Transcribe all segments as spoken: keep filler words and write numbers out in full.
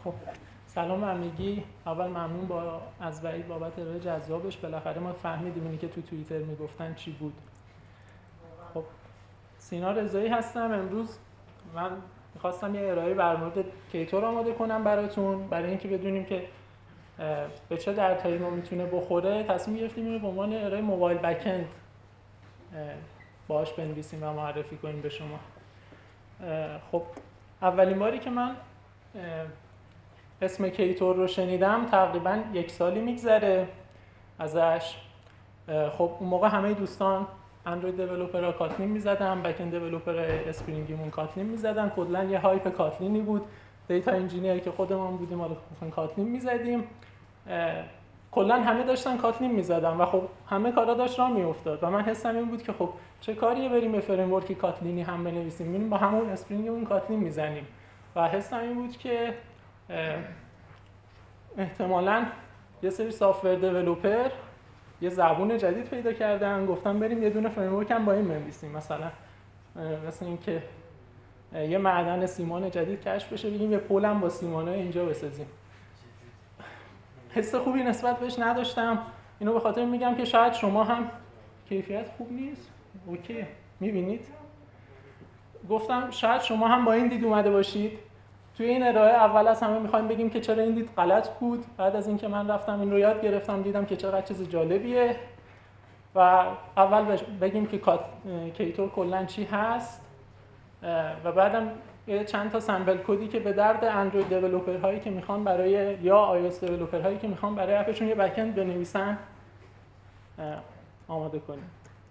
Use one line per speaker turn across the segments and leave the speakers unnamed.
خب سلام همگی. اول ممنون با از وحید بابت ارائه جذابش. بالاخره ما فهمیدیم اینی که تو توییتر میگفتن چی بود. خب سینا رضایی هستم. امروز من میخواستم یه ارائه بر مورد کیتور آماده کنم براتون، برای اینکه بدونیم که به چه درتایی ما میتونه بخوره. تصمیم گرفتیم اینو به عنوان ارائه موبایل بک‌اند باهاش بنویسیم و معرفی کنیم به شما. خب اولین باری که من اسم کیتور رو شنیدم تقریبا یک سالی میگذره ازش. خب اون موقع همه دوستان اندروید دیولپرها کاتلین میزدن، بک اند دیولپر اسپرینگیمون کاتلین میزدن. کلا یه هایپ کاتلینی بود. دیتا انجینیر که خودمون بودیم حالا کاتلین میزدیم. کلا همه داشتن کاتلین میزدن و خب همه کارا داشت راه میافتاد و من حسم این بود که خب چه کاریه بریم به فریم ورک کاتلینی هم بنویسیم، میریم با همون اسپرینگمون کاتلین میزنیم. و حسم این بود که احتمالاً یه سری سافت‌ور دیولپر یه زبون جدید پیدا کردن، گفتن بریم یه دونه فریم ورک هم با این بنویسیم. مثلا مثلا اینکه یه معدن سیمان جدید کشف بشه، بگیم یه پل هم با سیمانای اینجا بسازیم. حس خوبی نسبت بهش نداشتم. اینو به خاطر میگم که شاید شما هم کیفیت خوب نیست. اوکی میبینید؟ گفتم شاید شما هم با این دید اومده باشید. توی این ارائه اول از همه میخوایم بگیم که چرا این دید غلط بود. بعد از اینکه من رفتم این رو یاد گرفتم، دیدم که چقدر چیز جالبیه. و اول بگیم که کیتور کلاً چی هست و بعدم یه چند تا سمپل کدی که به درد اندروید دیولپر هایی که میخوان برای یا آی او اس دیولپر هایی که میخوان برای اپشون یه بک اند بنویسن آماده کنیم.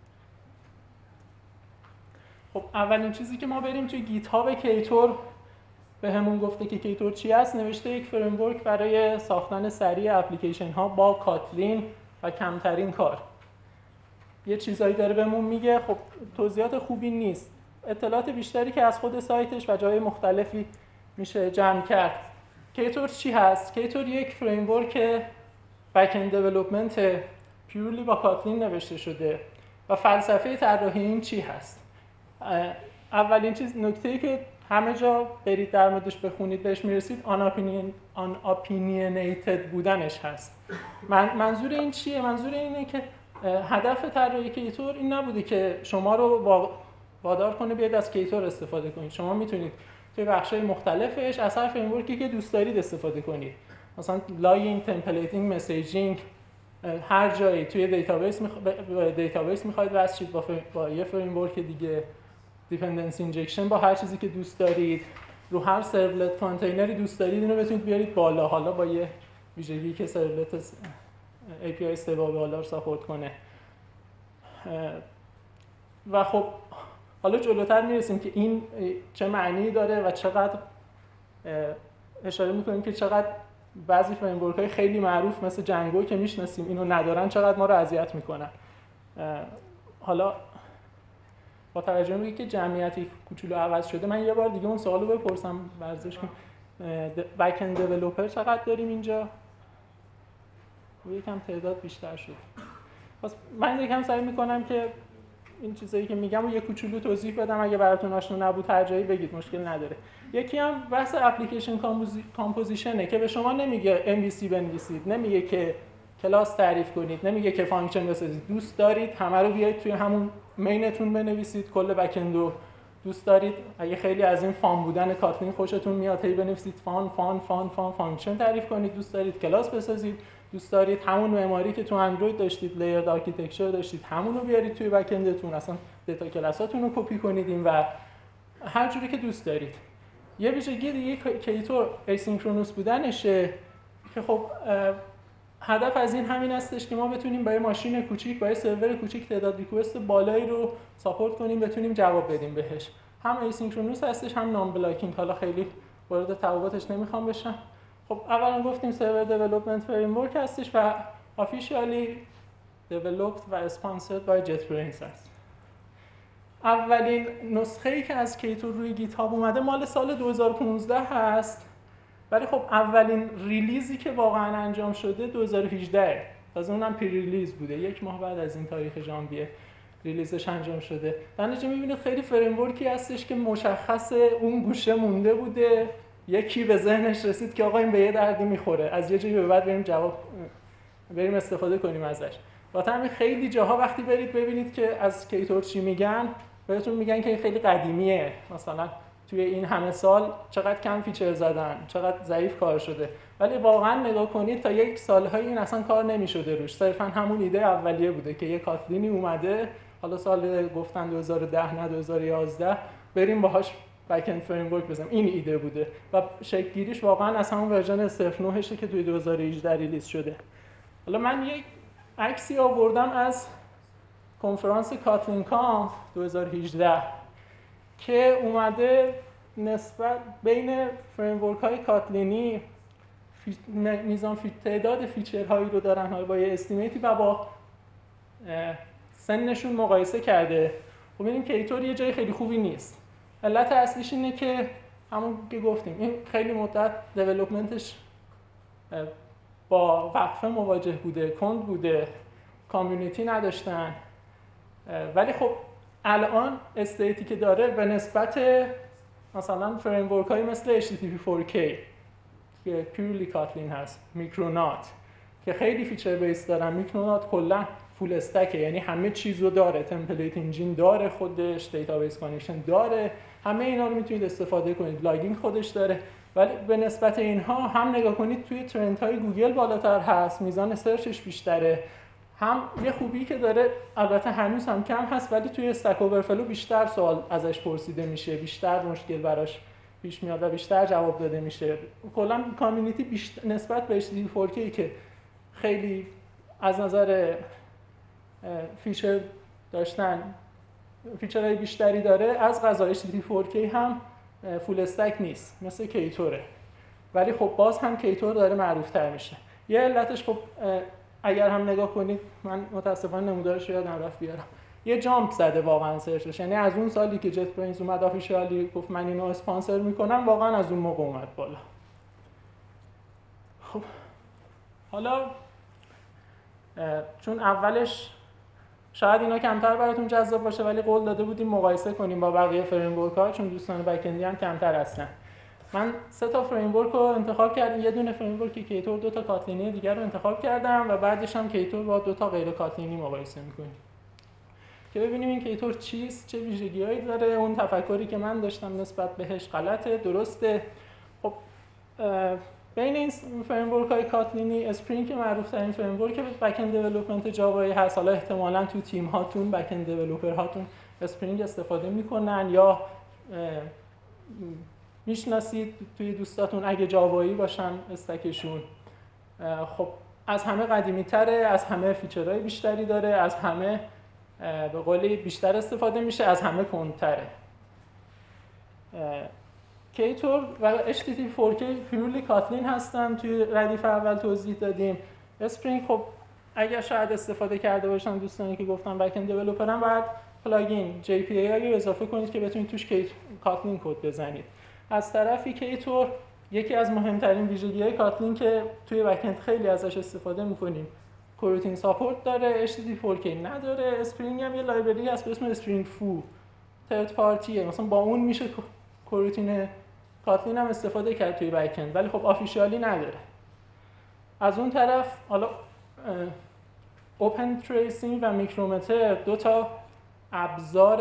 خب اولین چیزی که ما بریم توی گیت هاب کیتور به همون گفته که کیتور چی هست. نوشته یک فریم ورک برای ساختن سریع اپلیکیشن ها با کاتلین و کمترین کار. یه چیزایی داره بهمون میگه. خب توضیحات خوبی نیست. اطلاعات بیشتری که از خود سایتش و جای مختلفی میشه جمع کرد. کیتور چی هست؟ کیتور یک فریم ورک بک اند دیولپمنت پیورلی با کاتلین نوشته شده و فلسفه طراحی این چی هست؟ اولین چیز نکته‌ای که همه جا برید در موردش بخونید بهش میرسید آن اپینینیتد بودنش هست. من منظور این چیه؟ منظور اینه که هدف طراحی کیتور این نبوده که شما رو وادار کنه بیاید از کیتور استفاده کنید. شما میتونید توی بخش‌های مختلفش از هر فریم ورکی که دوست دارید استفاده کنید. مثلا لاینگ، تمپلیتینگ، مسیجینگ، هر جایی توی دیتابیس میخ... دیتابیس میخواید وصل با, ف... با یه فریم ورک دیگه، دیپندنسی اینجکشن با هر چیزی که دوست دارید، رو هر سرولت کانتینری دوست دارید اینو بتونید بیارید بالا، حالا با یه ویژگی که سرولت ای پی آی استیبل بالا رو ساپورت کنه. و خب حالا جلوتر میرسیم که این چه معنی داره و چقدر اشاره میکنیم که چقدر بعضی فریم ورک های خیلی معروف مثل جنگو که میشناسیم اینو ندارن، چقدر ما رو اذیت میکنن. حالا با توجه به اینکه جمعیتی کوچولو عوض شده، من یه بار دیگه اون سوالو بپرسم ورزش کنم. بک اند دیولپر چقدر داریم اینجا؟ یکم تعداد بیشتر شد. پس من یکم سعی میکنم که این چیزایی که میگم رو یه کوچولو توضیح بدم. اگه براتون آشنا نبود هر جایی بگید، مشکل نداره. یکی هم بحث اپلیکیشن کامپوزیشنه که به شما نمیگه ام وی سی بنویسید، نمیگه که کلاس تعریف کنید، نمیگه که فانکشن بسازید. دوست دارید همه رو بیاید توی همون مینتون بنویسید. کل بک اندو دوست دارید، اگه خیلی از این فان بودن کاتلین خوشتون میاد هی بنویسید فان فان فان فان فانکشن تعریف کنید. دوست دارید کلاس بسازید، دوست دارید همون معماری که تو اندروید داشتید، لیرد آرکیتکچر داشتید، همون رو بیارید توی بک اندتون، اصلا دیتا کلاساتون رو کپی کنید این و هر جوری که دوست دارید. یه ویژگی دیگه کیتور اسینکرونوس بودنشه که خب هدف از این همین هستش که ما بتونیم با یه ماشین کوچیک، با یه سرور کوچیک تعداد ریکوست بالایی رو ساپورت کنیم، بتونیم جواب بدیم بهش. هم اسینکرونوس هستش هم نان بلاکینگ. حالا خیلی وارد تفاوتش نمیخوام بشم. خب اولا گفتیم سرور دیولپمنت فریم ورک هستش و آفیشیالی دیولپد و اسپانسرد بای جت برینز هست. اولین نسخه‌ای که از کیتور روی گیت هاب اومده مال سال دو هزار و پانزده هست، ولی خب اولین ریلیزی که واقعا انجام شده دو هزار و هجده، تازه اونم پری ریلیز بوده، یک ماه بعد از این تاریخ ژانویه ریلیزش انجام شده. در نتیجه می‌بینید خیلی فریم ورکی هستش که مشخص اون گوشه مونده بوده یکی به ذهنش رسید که آقا این به یه دردی میخوره، از یه جایی به بعد بریم جواب بریم استفاده کنیم ازش. با همین خیلی جاها وقتی برید ببینید که از کیتور چی میگن، بهتون میگن که این خیلی قدیمیه، مثلا توی این همه سال چقدر کم فیچر زدن، چقدر ضعیف کار شده. ولی واقعا نگاه کنید تا یک سال‌های این اصلا کار نمی‌شده روش، صرفا همون ایده اولیه بوده که یه کاتلینی اومده، حالا سال گفتن دو هزار و ده نه دو هزار و یازده بریم باهاش بک اند فریم ورک بزنیم. این ایده بوده و شکل گیریش واقعا از همون ورژن صفر نه که توی دو هزار و هجده ریلیز شده. حالا من یک عکسی آوردم از کنفرانس کاتلین کامپ دو هزار و هجده که اومده نسبت بین فریم ورک های کاتلینی فی... میزان فی... تعداد فیچرهایی رو دارن حالا با یه استیمیتی و با سنشون مقایسه کرده. خب ببینیم کیتور یه جای خیلی خوبی نیست. علت اصلیش اینه که همون که گفتیم این خیلی مدت دیولپمنتش با وقفه مواجه بوده، کند بوده، کامیونیتی نداشتن. ولی خب الان استیتی که داره به نسبت مثلا فریم ورک های مثل اچ تی تی پی فور کی که پیورلی کاتلین هست، میکرونات که خیلی فیچر بیس دارن. میکرونات کلا فول استکه، یعنی همه چیزو داره، تمپلیت انجین داره، خودش دیتابیس کانکشن داره، همه اینا رو میتونید استفاده کنید، لاگین خودش داره. ولی به نسبت اینها هم نگاه کنید توی ترندهای گوگل بالاتر هست، میزان سرچش بیشتره، هم یه خوبی که داره البته هنوز هم کم هست ولی توی استک اوورفلو بیشتر سوال ازش پرسیده میشه، بیشتر مشکل براش پیش میاد و بیشتر جواب داده میشه. کلا کامیونیتی بیشتر نسبت به اچ تی تی پی فور کی که خیلی از نظر فیچر داشتن فیچرهای بیشتری داره، از قضا اچ تی تی پی فور کی هم فول استک نیست مثل کیتوره. ولی خب باز هم کیتور داره معروف تر میشه. یه علتش خب اگر هم نگاه کنید، من متاسفانه نمودارش رو یادم رفت بیارم، یه جامپ زده واقعا سرچش، یعنی از اون سالی که جت برینز اومد آفیشیالی گفت من اینو اسپانسر میکنم، واقعا از اون موقع اومد بالا. خب حالا چون اولش شاید اینا کمتر براتون جذاب باشه ولی قول داده بودیم مقایسه کنیم با بقیه فریم ورک ها، چون دوستان بک اندی هم کمتر هستن. من سه تا فریم ورک رو انتخاب کردم، یه دونه فریم ورک کیتور، دو تا کاتلینی دیگر رو انتخاب کردم و بعدش هم کیتور با دو تا غیر کاتلینی مقایسه می‌کنیم که ببینیم این کیتور چیست، چه ویژگی‌هایی داره، اون تفکری که من داشتم نسبت بهش غلطه، درسته. خب بین این فریم ورک های کاتلینی اسپرینگ که معروف ترین فریم ورک بک اند دیولپمنت جاوایی هست. حالا احتمالاً تو تیم هاتون بک اند دیولپر هاتون اسپرینگ استفاده میکنن یا میشناسید توی دوستاتون اگه جاوایی باشن استکشون. خب از همه قدیمی تره، از همه فیچرهای بیشتری داره، از همه به قولی بیشتر استفاده میشه، از همه کندتره. کیتور و اچ تی تی پی فور کی پیورلی کاتلین هستن، توی ردیف اول توضیح دادیم. اسپرینگ خب اگر شاید استفاده کرده باشن دوستانی که گفتن بک اند دیولپرن، بعد پلاگین جی پی ای رو اضافه کنید که بتونید توش کاتلین کد بزنید. از طرفی کیتور یکی از مهمترین ویژگی‌های کاتلین که توی بک اند خیلی ازش استفاده می‌کنیم، کوروتین ساپورت داره، اچ تی تی پی فور کی نداره. اسپرینگ هم یه لایبرری هست به اسم اسپرینگ فو، ترد پارتیه، مثلا با اون میشه کوروتین کاتلین هم استفاده کرد توی بک اند ولی خب آفیشیالی نداره. از اون طرف حالا اوپن تریسینگ و میکرومتر دو تا ابزار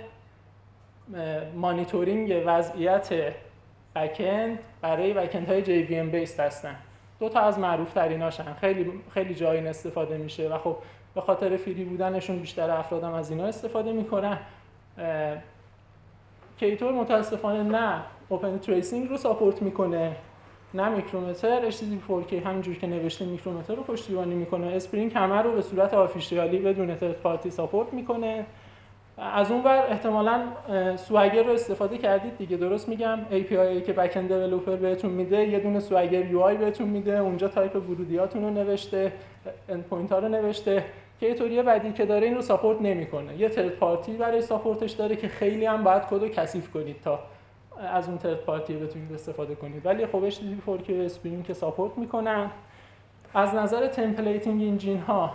مانیتورینگ وضعیت بک اند برای بک اند های جی وی ام بیس هستن. دو تا از معروف تریناشن، خیلی خیلی جایی استفاده میشه و خب به خاطر فری بودنشون بیشتر افرادم از اینا استفاده میکنن. کیتور متاسفانه نه اوپن تریسینگ رو ساپورت میکنه نه میکرومتر. اچ تی تی پی فور کی همینجور که نوشته میکرومتر رو پشتیبانی میکنه. اسپرینگ همه رو به صورت آفیشیالی بدون ترد پارتی ساپورت میکنه. از اون ور احتمالاً سواگر رو استفاده کردید دیگه، درست میگم؟ ای پی آی که بک اند دیولپر بهتون میده یه دونه سواگر یو آی بهتون میده، اونجا تایپ ورودیاتون رو نوشته، اند پوینت ها رو نوشته. کیتور بعدی که داره این رو ساپورت نمیکنه، یه ترد پارتی برای ساپورتش داره که خیلی هم باید کد رو کثیف کنید تا از اون ترد پارتی بتونید استفاده کنید. ولی خب اچ تی تی پی فور کی اسپرینگ که ساپورت میکنن. از نظر تمپلیتینگ انجین ها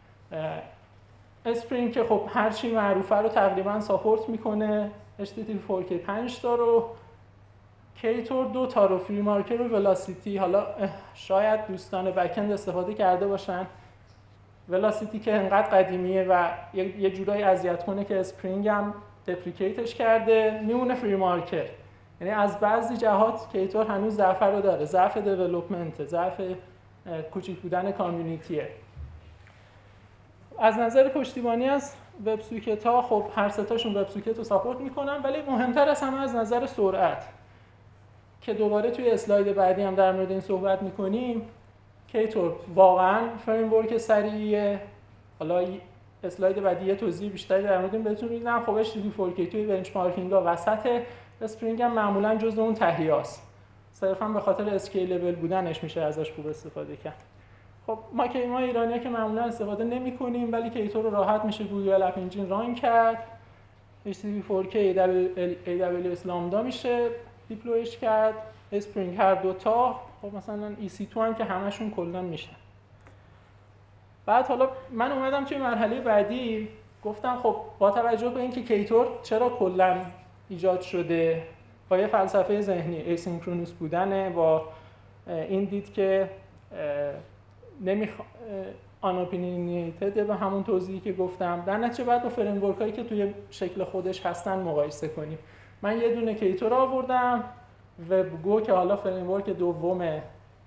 اسپرینگ که خب هر چی معروفه رو تقریبا ساپورت میکنه. اچ تی تی پی فور کی پنج تا رو، کیتور دو تا رو فری مارکر و ولاسیتی، حالا شاید دوستان بک‌اند استفاده کرده باشن. ولاسیتی که انقدر قدیمیه و یه جورایی اذیت کنه که اسپرینگ هم دپریکیتش کرده، میمونه فری مارکر. یعنی از بعضی جهات کیتور هنوز ضعف رو داره، ضعف دیولپمنت، ضعف کوچیک بودن کامیونیتیه. از نظر پشتیبانی از وب سوکت ها، خب هر سه تاشون وب سوکت رو ساپورت میکنن، ولی مهمتر از همه از نظر سرعت که دوباره توی اسلاید بعدی هم در مورد این صحبت میکنیم، کیتور واقعا فریم ورک سریعیه. حالا اسلاید بعدی یه توضیح بیشتری در مورد این بهتون میدم. خب اچ تی تی پی فور کی توی بنچمارکینگ‌ها وسط، اسپرینگ هم معمولا جزء اون تهیاست، صرفا به خاطر اسکیلبل بودنش میشه ازش خوب استفاده کرد. خب ما که ما ایرانی‌ها که معمولا استفاده نمی‌کنیم، ولی کیتور رو راحت میشه گوگل اپ انجین ران کرد. اچ تی تی پی فور کی ای دبلیو اس لامدا میشه دیپلویش کرد، اسپرینگ هر دو تا. خب مثلا ای سی تو هم که همشون کلا میشه. بعد حالا من اومدم توی مرحله بعدی، گفتم خب با توجه به اینکه کیتور چرا کلا ایجاد شده، با یه فلسفه ذهنی ایسینکرونوس بودنه، با این دید که نمیخ آنوپینینیتد به همون توضیحی که گفتم، در نتیجه بعد با فریم ورک هایی که توی شکل خودش هستن مقایسه کنیم. من یه دونه کیتور آوردم، وبگو که حالا فریم ورک دوم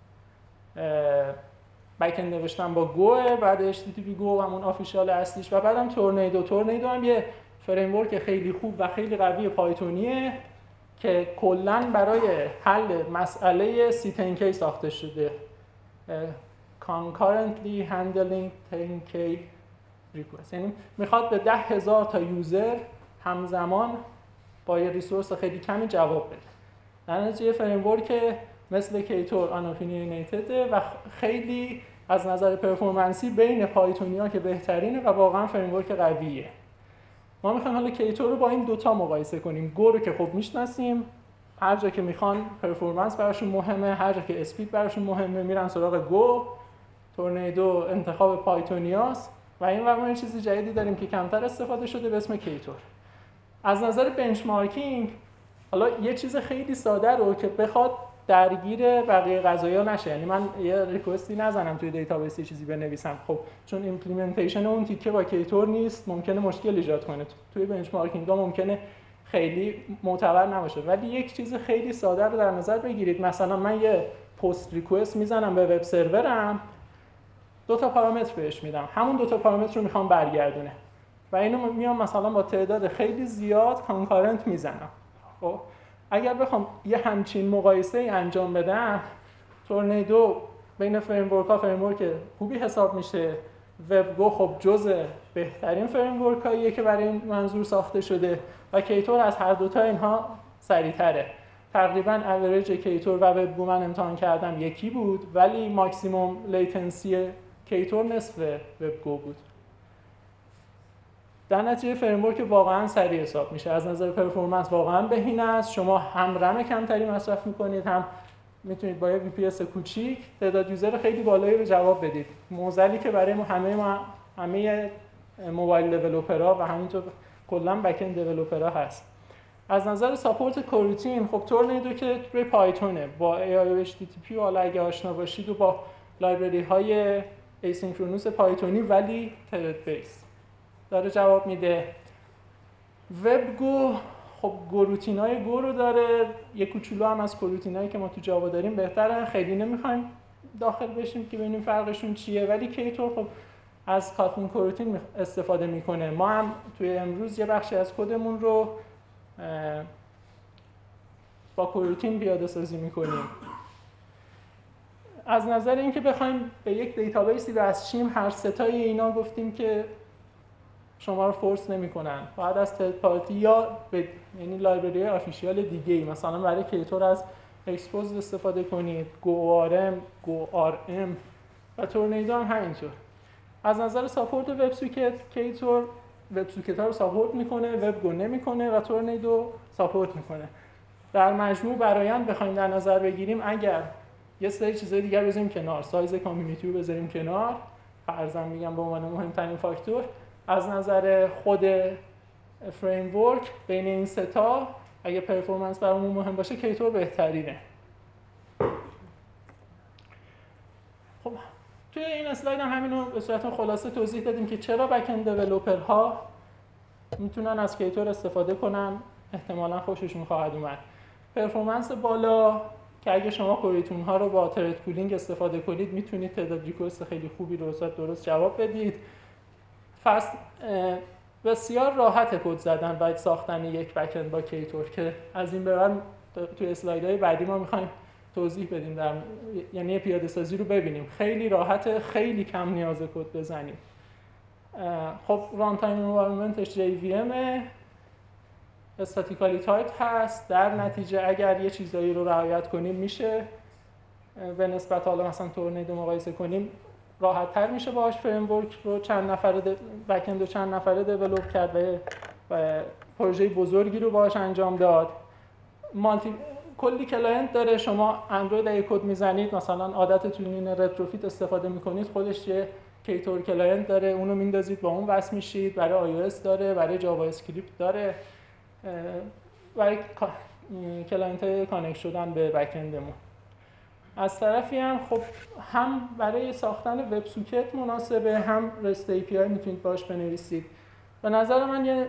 بک‌اند نوشتم با گو، بعد اچ تی تی پی گو همون آفیشیال اصلیش، و بعدم تورنیدو. تورنیدو هم یه فریم ورک خیلی خوب و خیلی قوی پایتونیه که کلاً برای حل مسئله سی تن کی ساخته شده، concurrently handling تن کی request. یعنی میخواد به ده هزار تا یوزر همزمان با یه ریسورس خیلی کمی جواب بده. در نتیجه فریم ورک مثل کیتور آنوپینینیتده و خیلی از نظر پرفورمنسی بین پایتونیا که بهترینه و واقعا فریم ورک قویه. ما میخوایم حالا کیتور رو با این دوتا مقایسه کنیم. گو رو که خب میشناسیم، هر جا که میخوان پرفورمنس براشون مهمه، هر جا که اسپید براشون مهمه میرن سراغ گو. تورنیدو انتخاب پایتونیاست و این ور ما یه چیزی جدیدی داریم که کمتر استفاده شده به اسم کیتور. از نظر بنچمارکینگ، حالا یه چیز خیلی ساده رو که بخواد درگیر بقیه قضایا نشه، یعنی من یه ریکوستی نزنم توی دیتابیس یه چیزی بنویسم، خب چون ایمپلیمنتیشن اون تیکه با کیتور نیست ممکنه مشکل ایجاد کنه، توی بنچمارکینگ‌ها ممکنه خیلی معتبر نباشه. ولی یک چیز خیلی ساده رو در نظر بگیرید، مثلا من یه پست ریکوست میزنم به وب سرورم، دو تا پارامتر بهش میدم، همون دو تا پارامتر رو میخوام برگردونه و اینو میام مثلا با تعداد خیلی زیاد کانکارنت میزنم. خب اگر بخوام یه همچین مقایسه ای انجام بدم، تورنیدو بین فریم ورک ها فریم ورک خوبی حساب میشه، وبگو خب جزء بهترین فریم ورک هاییه که برای این منظور ساخته شده و کیتور از هر دوتا اینها سریع‌تره. تقریبا اوریج کیتور و وبگو من امتحان کردم یکی بود، ولی ماکسیموم لیتنسی کیتور نصف وبگو بود. در نتیجه فریم ورک واقعا سریع حساب میشه، از نظر پرفورمنس واقعا بهینه است. شما هم رم کمتری مصرف میکنید، هم میتونید با یه وی پی اس کوچیک تعداد یوزر خیلی بالایی رو جواب بدید. موزلی که برای همه ما همه موبایل دیولپرها و همینطور کلا بک اند دیولپرها هست. از نظر ساپورت کوروتین، خب تورنیدو که روی پایتونه با ای آی او اچ تی تی پی و حالا اگه آشنا باشید و با لایبرری های ایسینکرونوس پایتونی ولی ترد بیس داره جواب میده. وبگو خب گروتینای گو رو داره، یه کوچولو هم از گروتینایی که ما تو جاوا داریم بهتره، خیلی نمیخوایم داخل بشیم که ببینیم فرقشون چیه. ولی کیتور خب از کاتلین کروتین استفاده میکنه. ما هم توی امروز یه بخشی از کدمون رو با کروتین پیاده سازی میکنیم. از نظر اینکه بخوایم به یک دیتابیسی وصلیم، هر ستای اینا گفتیم که شما رو فورس نمی‌کنن، بعد از ترد پارتی یا به یعنی لایبرری آفیشیال دیگه‌ای مثلا برای کیتور از اکسپوز استفاده کنید، گو آر ام، گو آر ام و تورنیدو هم همینطور. از نظر ساپورت وب سوکت، کیتور وب سوکت‌ها رو ساپورت میکنه، وبگو نمیکنه و تورنیدو ساپورت میکنه. در مجموع برایند بخوایم در نظر بگیریم، اگر یه سری چیزای دیگر بذاریم کنار، سایز کامیونیتی رو بذاریم کنار، فرضاً میگم به عنوان مهمترین فاکتور، از نظر خود فریم ورک بین این سه تا اگه پرفورمنس برامون مهم باشه کیتور بهترینه. خب توی این اسلاید هم همینو به صورت خلاصه توضیح دادیم که چرا بک اند دیولپرها میتونن از کیتور استفاده کنن، احتمالاً خوششون خواهد اومد. پرفورمنس بالا که اگه شما کوریتون ها رو با ترد پولینگ استفاده کنید میتونید تعداد ریکوست خیلی خوبی رو درست جواب بدید. فست بسیار راحت کد زدن و ساختن یک بک اند با کیتور که از این به بعد توی اسلایدهای بعدی ما میخوایم توضیح بدیم، در یعنی پیاده سازی رو ببینیم. خیلی راحته، خیلی کم نیاز کد بزنیم. خب ران تایم انوایرنمنتش جی وی ام استاتیکالی تایپ هست، در نتیجه اگر یه چیزایی رو رعایت کنیم میشه به نسبت حالا مثلا تورنیدو مقایسه کنیم راحت تر میشه باهاش فریم ورک رو چند نفره بک اند رو چند نفره دیولپ کرد و پروژه بزرگی رو باهاش انجام داد. مالتی کلی کلاینت داره، شما اندروید اگه کد میزنید مثلا عادتتون اینه رتروفیت استفاده میکنید، خودش یه کیتور کلاینت داره، اونو میندازید با اون وصل میشید. برای آی او اس داره، برای جاوا اسکریپت داره، برای کلاینت های کانکت شدن به بک اندمون. از طرفی هم خب هم برای ساختن وب سوکت مناسبه، هم رست ای پی آی میتونید باش بنویسید. به نظر من یه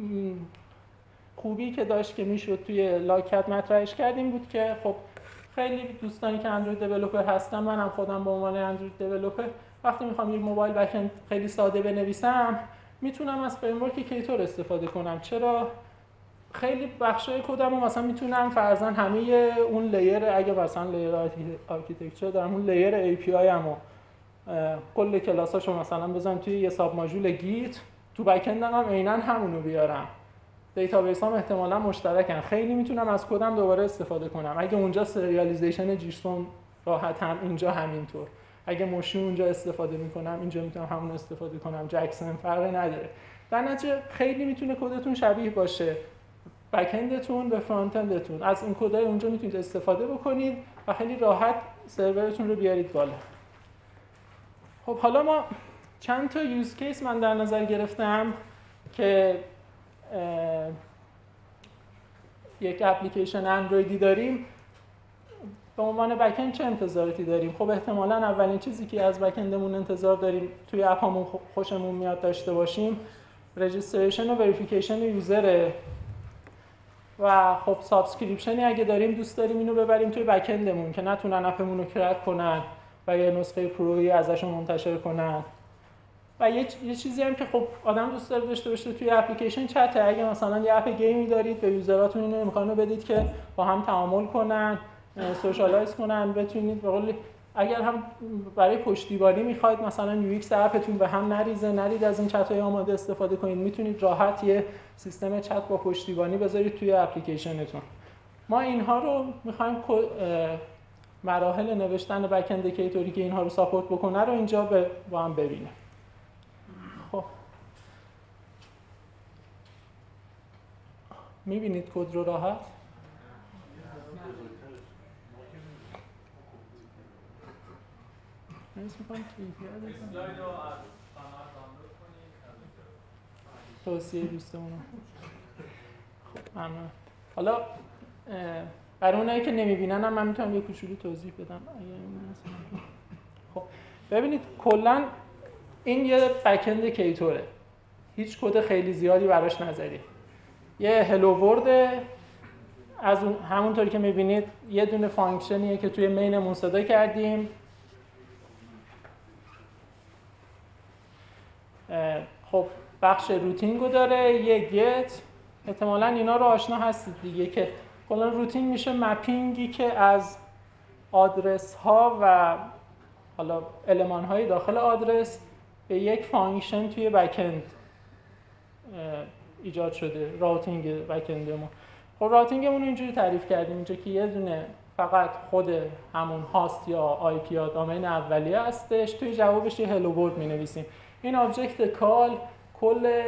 خوبی که داشت که میشد توی لاکت مطرحش کردیم بود که خب خیلی دوستانی که اندروید دیولپر هستن، منم خودم به عنوان اندروید دیولپر وقتی میخوام یک موبایل بک اند خیلی ساده بنویسم میتونم از فریم ورک کیتور استفاده کنم. چرا؟ خیلی بخشای کدم رو مثلا میتونم فرضاً همه اون لیر، اگه مثلا لیر آرکیتکچر دارم، اون لیر ای پی آی امو کل کلاساشو مثلا بزنم توی یه ساب ماژول گیت، تو بک اندم هم عیناً همونو بیارم. دیتابیس هم احتمالاً مشترکن، خیلی میتونم از کدم دوباره استفاده کنم. اگه اونجا سریالیزیشن جیسون راحت هم اینجا همینطور، اگه موشی اونجا استفاده میکنم اینجا میتونم همون استفاده کنم. جکسن فرقی نداره. در نتیجه خیلی میتونه کدتون شبیه باشه بک اندتون به فرانت اندتون. از این کدای اونجا میتونید استفاده بکنید و خیلی راحت سرورتون رو بیارید بالا. خب حالا ما چند تا یوز کیس من در نظر گرفتم که یک اپلیکیشن اندرویدی داریم، به عنوان بک اند چه انتظاراتی داریم؟ خب احتمالاً اولین چیزی که از بک اندمون انتظار داریم توی اپامون خوشمون میاد داشته باشیم رجیستریشن و وریفیکیشن یوزره و خب سابسکریپشنی اگه داریم دوست داریم اینو ببریم توی بک اندمون که نتونن اپمون رو کرک کنن و یه نسخه پرویی ازشون منتشر کنن. و یه, یه چیزی هم که خب آدم دوست داره داشته باشه توی اپلیکیشن چته. اگه مثلا یه اپ گیمی دارید به یوزراتون اینو امکانو بدید که با هم تعامل کنن، سوشالایز کنن، بتونید به قول اگر هم برای پشتیبانی میخواید مثلا یو ایکس اپتون به هم نریزه، نرید از این چت‌های آماده استفاده کنید، میتونید راحت یه سیستم چت با پشتیبانی بذارید توی اپلیکیشنتون. ما اینها رو میخوایم مراحل نوشتن بک اند کیتوری که اینها رو ساپورت بکنه رو اینجا با هم ببینیم. خب میبینید کد رو راحت؟ توصیه دوستمون. خب ممنون. حالا برای اونایی که نمیبینن هم من میتونم یه کوچولو توضیح بدم. خب ببینید کلا این یه بک اند کیتوره، هیچ کد خیلی زیادی براش نذارید. یه هلو ورد، از اون همونطوری که میبینید یه دونه فانکشنیه که توی مینمون صدا کردیم. خب بخش روتینگو داره، یه گت، احتمالاً اینا رو آشنا هستید دیگه که کلا روتین میشه مپینگی که از آدرس ها و حالا المان های داخل آدرس به یک فانکشن توی بک اند ایجاد شده. راوتینگ بک اندمون. خب راوتینگمون رو اینجوری تعریف کردیم اینجا که یه دونه فقط خود همون هاست یا آی پی یا دامین اولیه هستش، توی جوابش یه هلو ورلد می‌نویسیم. این آبجکت کال کل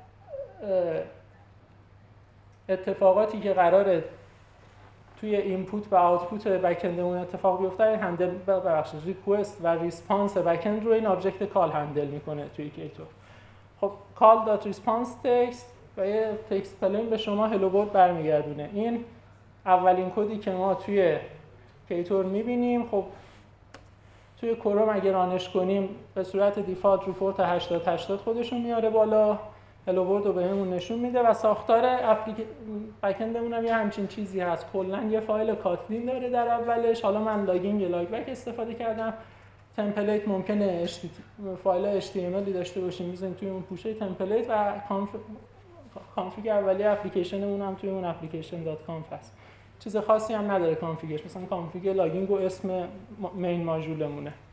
اتفاقاتی که قراره توی اینپوت و آوتپوت بک اندمون اتفاق بیفته هندل ببخشید ریکوست و ریسپانس بک اند رو این آبجکت کال هندل میکنه توی کیتور. خب call.response text و یه تکست پلین به شما هلو ورلد برمیگردونه. این اولین کدی که ما توی کیتور میبینیم. خب توی کروم اگه رانش کنیم به صورت دیفالت رو پورت هشتاد هشتاد خودشون میاره بالا، هلو ورلد رو بهمون نشون میده و ساختار اپلیک بک‌اندمون هم یه همچین چیزی هست. کلا یه فایل کاتلین داره در اولش. حالا من لاگینگ لاگ بک استفاده کردم. تمپلیت ممکنه فایل اچ تی ام ال داشته باشیم، میذاریم توی اون پوشه تمپلیت و کانفیگ اولیه اپلیکیشنمون هم توی اون اپلیکیشن دات کانف هست. چیز خاصی هم نداره کانفیگش، مثلا کانفیگ لاگینگ و اسم مین ماژولمونه.